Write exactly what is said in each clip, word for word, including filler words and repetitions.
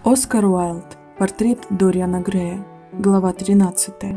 Оскар Уайльд. Портрет Дориана Грея. Глава тринадцатая.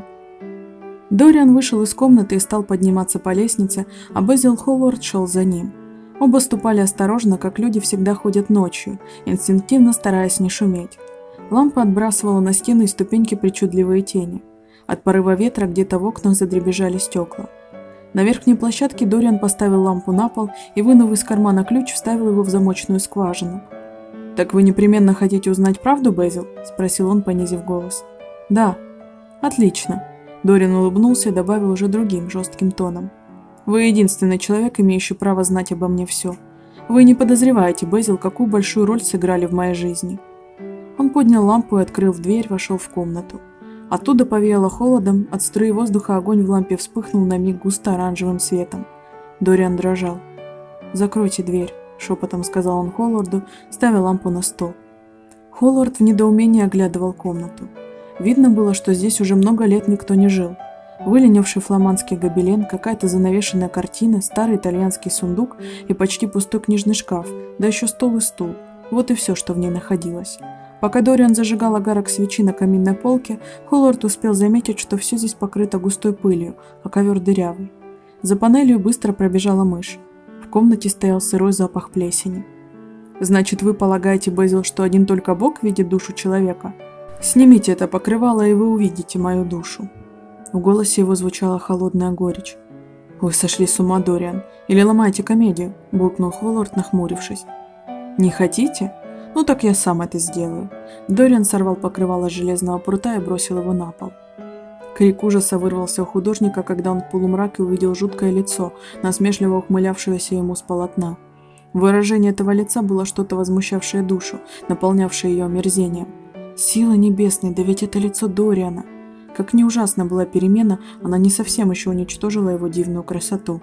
Дориан вышел из комнаты и стал подниматься по лестнице, а Безил Холлорд шел за ним. Оба ступали осторожно, как люди всегда ходят ночью, инстинктивно стараясь не шуметь. Лампа отбрасывала на стены и ступеньки причудливые тени. От порыва ветра где-то в окнах задребезжали стекла. На верхней площадке Дориан поставил лампу на пол и, вынув из кармана ключ, вставил его в замочную скважину. «Так вы непременно хотите узнать правду, Безил?» – спросил он, понизив голос. «Да». «Отлично». Дориан улыбнулся и добавил уже другим, жестким тоном. «Вы единственный человек, имеющий право знать обо мне все. Вы не подозреваете, Безил, какую большую роль сыграли в моей жизни». Он поднял лампу и, открыв дверь, вошел в комнату. Оттуда повеяло холодом, от струи воздуха огонь в лампе вспыхнул на миг густо-оранжевым светом. Дориан дрожал. «Закройте дверь», — шепотом сказал он Холлорду, ставя лампу на стол. Холлорд в недоумении оглядывал комнату. Видно было, что здесь уже много лет никто не жил. Выленивший фламандский гобелен, какая-то занавешенная картина, старый итальянский сундук и почти пустой книжный шкаф, да еще стол и стул. Вот и все, что в ней находилось. Пока Дориан зажигал огарок свечи на каминной полке, Холлорд успел заметить, что все здесь покрыто густой пылью, а ковер дырявый. За панелью быстро пробежала мышь. В комнате стоял сырой запах плесени. «Значит, вы полагаете, Безил, что один только Бог видит душу человека? Снимите это покрывало, и вы увидите мою душу». В голосе его звучала холодная горечь. «Вы сошли с ума, Дориан, или ломаете комедию?» – буркнул Холлорд, нахмурившись. «Не хотите? Ну так я сам это сделаю». Дориан сорвал покрывало с железного прута и бросил его на пол. Крик ужаса вырвался у художника, когда он в полумраке увидел жуткое лицо, насмешливо ухмылявшееся ему с полотна. Выражение этого лица было что-то возмущавшее душу, наполнявшее ее омерзением. Сила небесная, да ведь это лицо Дориана! Как ни ужасна была перемена, она не совсем еще уничтожила его дивную красоту.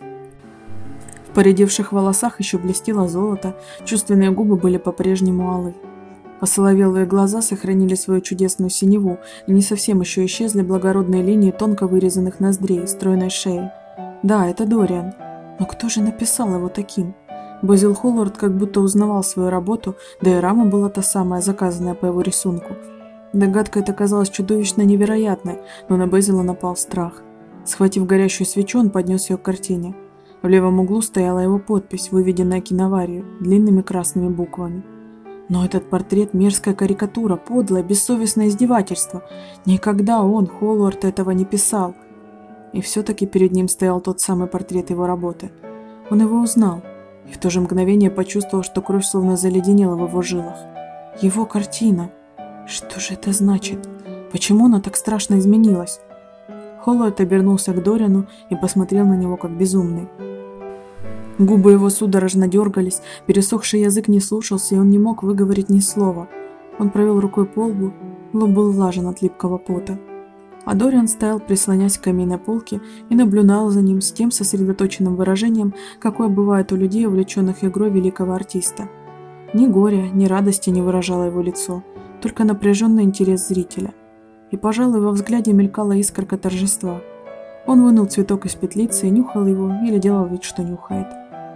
В поредевших волосах еще блестело золото, чувственные губы были по-прежнему алы. Посоловелые глаза сохранили свою чудесную синеву, и не совсем еще исчезли благородные линии тонко вырезанных ноздрей, стройной шеи. Да, это Дориан. Но кто же написал его таким? Безил Холлорд как будто узнавал свою работу, да и рама была та самая, заказанная по его рисунку. Догадка эта казалась чудовищно невероятной, но на Безила напал страх. Схватив горящую свечу, он поднес ее к картине. В левом углу стояла его подпись, выведенная киноварью, длинными красными буквами. Но этот портрет – мерзкая карикатура, подлое, бессовестное издевательство. Никогда он, Холлорд, этого не писал. И все-таки перед ним стоял тот самый портрет его работы. Он его узнал, и в то же мгновение почувствовал, что кровь словно заледенела в его жилах. Его картина. Что же это значит? Почему она так страшно изменилась? Холлорд обернулся к Дориану и посмотрел на него как безумный. Губы его судорожно дергались, пересохший язык не слушался, и он не мог выговорить ни слова. Он провел рукой по лбу, лоб был влажен от липкого пота. А Дориан стоял, прислонясь к каминной полке, и наблюдал за ним с тем сосредоточенным выражением, какое бывает у людей, увлеченных игрой великого артиста. Ни горя, ни радости не выражало его лицо, только напряженный интерес зрителя. И, пожалуй, во взгляде мелькала искорка торжества. Он вынул цветок из петлицы и нюхал его, или делал вид, что нюхает.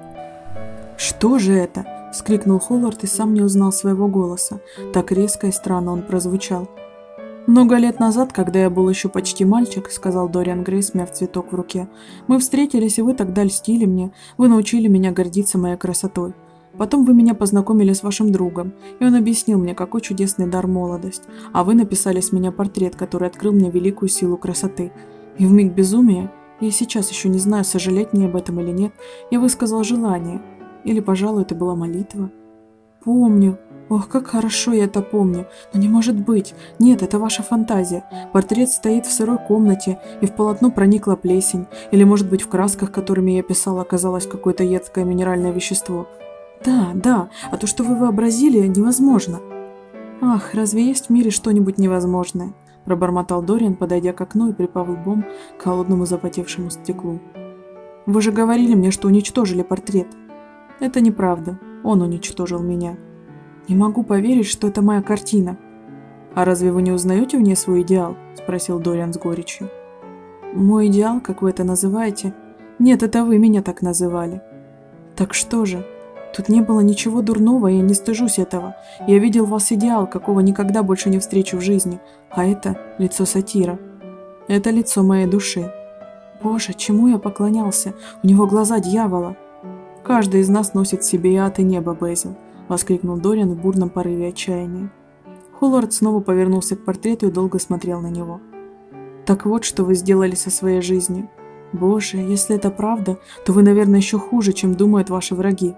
«Что же это?» – вскрикнул Холлорд и сам не узнал своего голоса. Так резко и странно он прозвучал. «Много лет назад, когда я был еще почти мальчик, — сказал Дориан Грей, смяв цветок в руке, — мы встретились, и вы тогда льстили мне, вы научили меня гордиться моей красотой. Потом вы меня познакомили с вашим другом, и он объяснил мне, какой чудесный дар молодость, а вы написали с меня портрет, который открыл мне великую силу красоты. И в миг безумия, я сейчас еще не знаю, сожалеть мне об этом или нет, я высказал желание. Или, пожалуй, это была молитва. Помню. Ох, как хорошо я это помню. Но не может быть. Нет, это ваша фантазия. Портрет стоит в сырой комнате, и в полотно проникла плесень. Или, может быть, в красках, которыми я писала, оказалось какое-то едкое минеральное вещество. Да, да, а то, что вы вообразили, невозможно. Ах, разве есть в мире что-нибудь невозможное? Пробормотал Дориан, подойдя к окну и припав лбом к холодному запотевшему стеклу. Вы же говорили мне, что уничтожили портрет. Это неправда. Он уничтожил меня. Не могу поверить, что это моя картина. А разве вы не узнаете в ней свой идеал? Спросил Дориан с горечью. Мой идеал, как вы это называете? Нет, это вы меня так называли. Так что же? Тут не было ничего дурного, и я не стыжусь этого. Я видел в вас идеал, какого никогда больше не встречу в жизни. А это лицо сатира. Это лицо моей души. Боже, чему я поклонялся? У него глаза дьявола. Каждый из нас носит в себе и ад, и небо, Бэзил, воскликнул Дориан в бурном порыве отчаяния. Холлард снова повернулся к портрету и долго смотрел на него. Так вот, что вы сделали со своей жизнью. Боже, если это правда, то вы, наверное, еще хуже, чем думают ваши враги.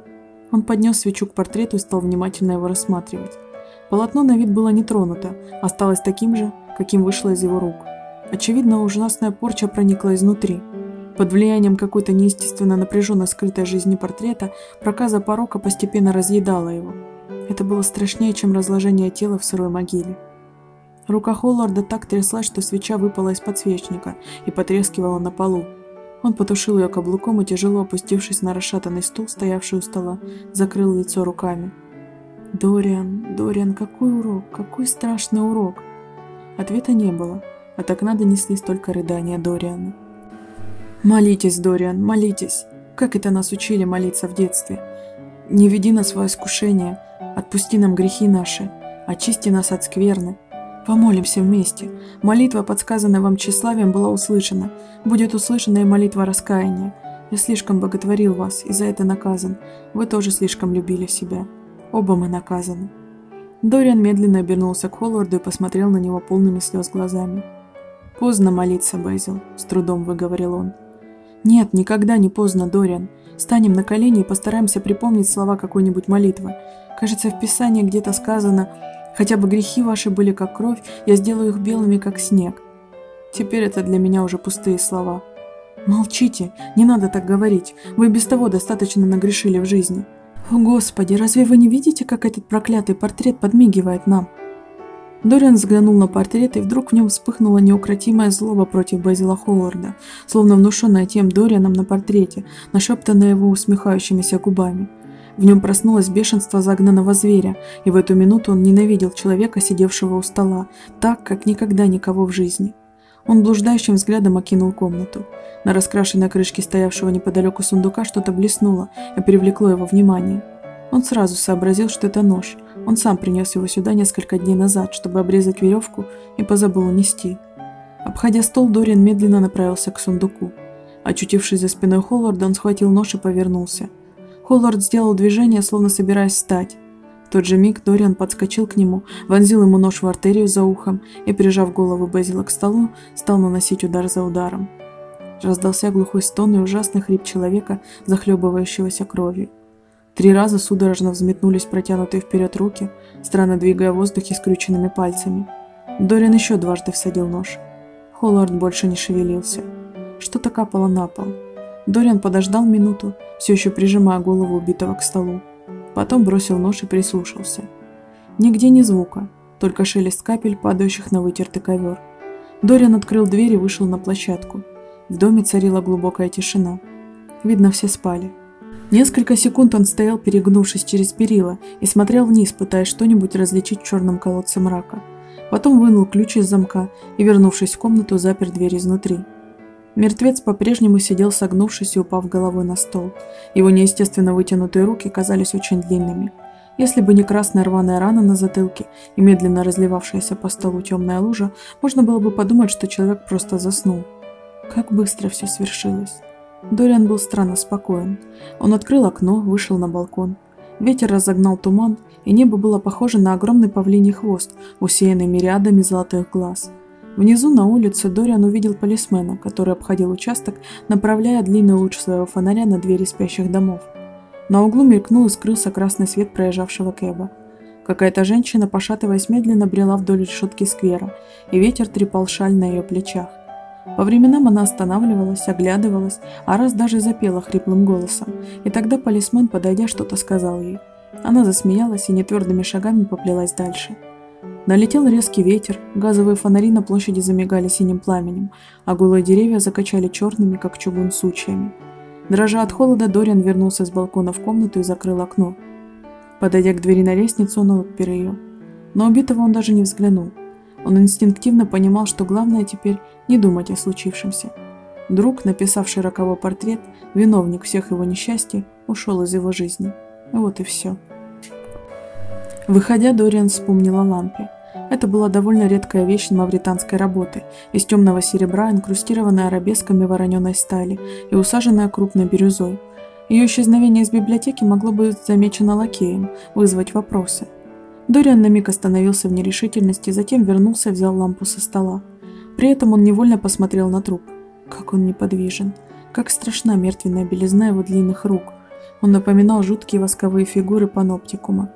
Он поднес свечу к портрету и стал внимательно его рассматривать. Полотно на вид было не тронуто, осталось таким же, каким вышло из его рук. Очевидно, ужасная порча проникла изнутри. Под влиянием какой-то неестественно напряженно скрытой жизни портрета проказа порока постепенно разъедала его. Это было страшнее, чем разложение тела в сырой могиле. Рука Холларда так тряслась, что свеча выпала из подсвечника и потрескивала на полу. Он потушил ее каблуком и, тяжело опустившись на расшатанный стул, стоявший у стола, закрыл лицо руками. «Дориан, Дориан, какой урок, какой страшный урок!» Ответа не было. От окна донеслись только рыдания Дориана. «Молитесь, Дориан, молитесь! Как это нас учили молиться в детстве! Не веди нас во искушение, отпусти нам грехи наши, очисти нас от скверны. Помолимся вместе. Молитва, подсказанная вам тщеславием, была услышана. Будет услышана и молитва раскаяния. Я слишком боготворил вас, и за это наказан. Вы тоже слишком любили себя. Оба мы наказаны». Дориан медленно обернулся к Холларду и посмотрел на него полными слез глазами. «Поздно молиться, Бэзил», — с трудом выговорил он. «Нет, никогда не поздно, Дориан. Станем на колени и постараемся припомнить слова какой-нибудь молитвы. Кажется, в Писании где-то сказано: «Хотя бы грехи ваши были как кровь, я сделаю их белыми, как снег». Теперь это для меня уже пустые слова. Молчите, не надо так говорить. Вы без того достаточно нагрешили в жизни. О, Господи, разве вы не видите, как этот проклятый портрет подмигивает нам? Дориан взглянул на портрет, и вдруг в нем вспыхнула неукротимая злоба против Бэзила Холларда, словно внушенная тем Дорианом на портрете, нашептанная его усмехающимися губами. В нем проснулось бешенство загнанного зверя, и в эту минуту он ненавидел человека, сидевшего у стола, так, как никогда никого в жизни. Он блуждающим взглядом окинул комнату. На раскрашенной крышке стоявшего неподалеку сундука что-то блеснуло и привлекло его внимание. Он сразу сообразил, что это нож. Он сам принес его сюда несколько дней назад, чтобы обрезать веревку, и позабыл унести. Обходя стол, Дориан медленно направился к сундуку. Очутившись за спиной Холларда, он схватил нож и повернулся. Холлард сделал движение, словно собираясь встать. В тот же миг Дориан подскочил к нему, вонзил ему нож в артерию за ухом и, прижав голову Бэзила к столу, стал наносить удар за ударом. Раздался глухой стон и ужасный хрип человека, захлебывающегося кровью. Три раза судорожно взметнулись протянутые вперед руки, странно двигая в воздухе скрюченными пальцами. Дориан еще дважды всадил нож. Холлард больше не шевелился. Что-то капало на пол. Дориан подождал минуту, все еще прижимая голову убитого к столу. Потом бросил нож и прислушался. Нигде ни звука, только шелест капель, падающих на вытертый ковер. Дориан открыл дверь и вышел на площадку. В доме царила глубокая тишина. Видно, все спали. Несколько секунд он стоял, перегнувшись через перила, и смотрел вниз, пытаясь что-нибудь различить в черном колодце мрака. Потом вынул ключ из замка и, вернувшись в комнату, запер дверь изнутри. Мертвец по-прежнему сидел, согнувшись и упав головой на стол. Его неестественно вытянутые руки казались очень длинными. Если бы не красная рваная рана на затылке и медленно разливавшаяся по столу темная лужа, можно было бы подумать, что человек просто заснул. Как быстро все свершилось. Дориан был странно спокоен. Он открыл окно, вышел на балкон. Ветер разогнал туман, и небо было похоже на огромный павлиний хвост, усеянный мириадами золотых глаз. Внизу на улице Дориан увидел полисмена, который обходил участок, направляя длинный луч своего фонаря на двери спящих домов. На углу мелькнул и скрылся красный свет проезжавшего кэба. Какая-то женщина, пошатываясь, медленно брела вдоль решетки сквера, и ветер трепал шаль на ее плечах. По временам она останавливалась, оглядывалась, а раз даже запела хриплым голосом, и тогда полисмен, подойдя, что-то сказал ей. Она засмеялась и нетвердыми шагами поплелась дальше. Налетел резкий ветер, газовые фонари на площади замигали синим пламенем, а голые деревья закачали черными, как чугун, сучьями. Дрожа от холода, Дориан вернулся с балкона в комнату и закрыл окно. Подойдя к двери на лестницу, он отпер ее. Но убитого он даже не взглянул. Он инстинктивно понимал, что главное теперь не думать о случившемся. Друг, написавший роковой портрет, виновник всех его несчастий, ушел из его жизни. Вот и все. Выходя, Дориан вспомнил о лампе. Это была довольно редкая вещь мавританской работы, из темного серебра, инкрустированная арабесками вороненой стали и усаженная крупной бирюзой. Ее исчезновение из библиотеки могло быть замечено лакеем, вызвать вопросы. Дориан на миг остановился в нерешительности, затем вернулся и взял лампу со стола. При этом он невольно посмотрел на труп. Как он неподвижен, как страшна мертвенная белизна его длинных рук. Он напоминал жуткие восковые фигуры паноптикума.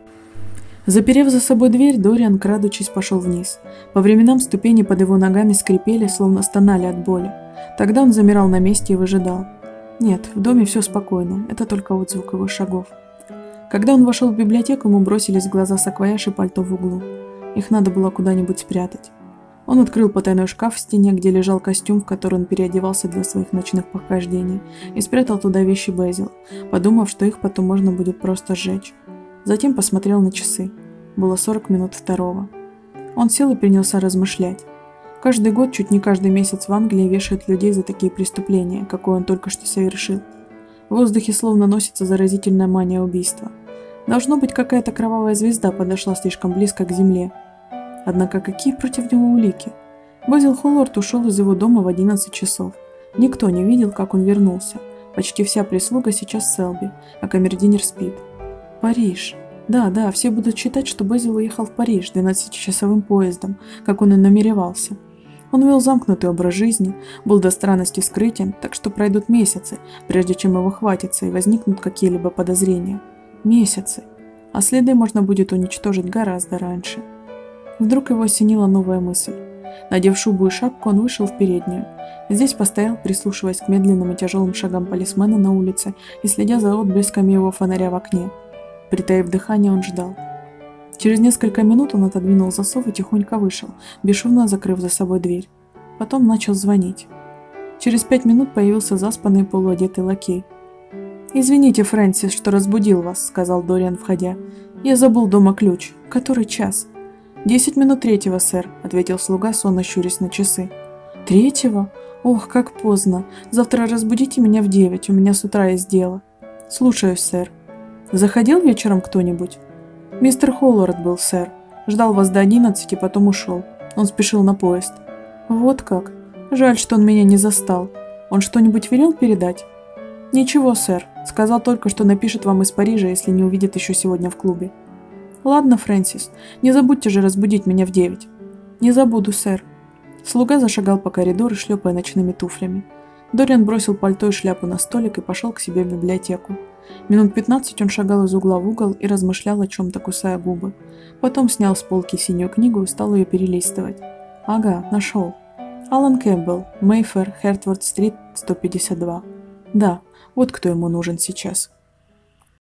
Заперев за собой дверь, Дориан, крадучись, пошел вниз. По временам ступени под его ногами скрипели, словно стонали от боли. Тогда он замирал на месте и выжидал. Нет, в доме все спокойно, это только отзвук его шагов. Когда он вошел в библиотеку, ему бросились в глаза саквояж и пальто в углу. Их надо было куда-нибудь спрятать. Он открыл потайной шкаф в стене, где лежал костюм, в который он переодевался для своих ночных похождений, и спрятал туда вещи Безил, подумав, что их потом можно будет просто сжечь. Затем посмотрел на часы. Было сорок минут второго. Он сел и принялся размышлять. Каждый год, чуть не каждый месяц в Англии вешают людей за такие преступления, какое он только что совершил. В воздухе словно носится заразительная мания убийства. Должно быть, какая-то кровавая звезда подошла слишком близко к земле. Однако какие против него улики? Безил Холлорд ушел из его дома в одиннадцать часов. Никто не видел, как он вернулся. Почти вся прислуга сейчас в Селби, а камердинер спит. Париж. Да, да, все будут считать, что Безил уехал в Париж двенадцатичасовым поездом, как он и намеревался. Он вел замкнутый образ жизни, был до странности скрытен, так что пройдут месяцы, прежде чем его хватится и возникнут какие-либо подозрения. Месяцы. А следы можно будет уничтожить гораздо раньше. Вдруг его осенила новая мысль. Надев шубу и шапку, он вышел в переднюю. Здесь постоял, прислушиваясь к медленным и тяжелым шагам полисмена на улице и следя за отблесками его фонаря в окне. Притаив дыхание, он ждал. Через несколько минут он отодвинул засов и тихонько вышел, бесшумно закрыв за собой дверь. Потом начал звонить. Через пять минут появился заспанный полуодетый лакей. «Извините, Фрэнсис, что разбудил вас», — сказал Дориан, входя. «Я забыл дома ключ. Который час?» «Десять минут третьего, сэр», — ответил слуга, сонно щурясь на часы. «Третьего? Ох, как поздно. Завтра разбудите меня в девять, у меня с утра есть дело». «Слушаюсь, сэр». «Заходил вечером кто-нибудь?» «Мистер Холлорд был, сэр. Ждал вас до одиннадцати, потом ушел. Он спешил на поезд». «Вот как. Жаль, что он меня не застал. Он что-нибудь велел передать?» «Ничего, сэр. Сказал только, что напишет вам из Парижа, если не увидит еще сегодня в клубе». «Ладно, Фрэнсис, не забудьте же разбудить меня в девять». «Не забуду, сэр». Слуга зашагал по коридору, шлепая ночными туфлями. Дориан бросил пальто и шляпу на столик и пошел к себе в библиотеку. Минут пятнадцать он шагал из угла в угол и размышлял о чем-то, кусая губы. Потом снял с полки синюю книгу и стал ее перелистывать. Ага, нашел. Алан Кэмпбелл, Мейфэр, Хертфорд-стрит, сто пятьдесят два. Да, вот кто ему нужен сейчас.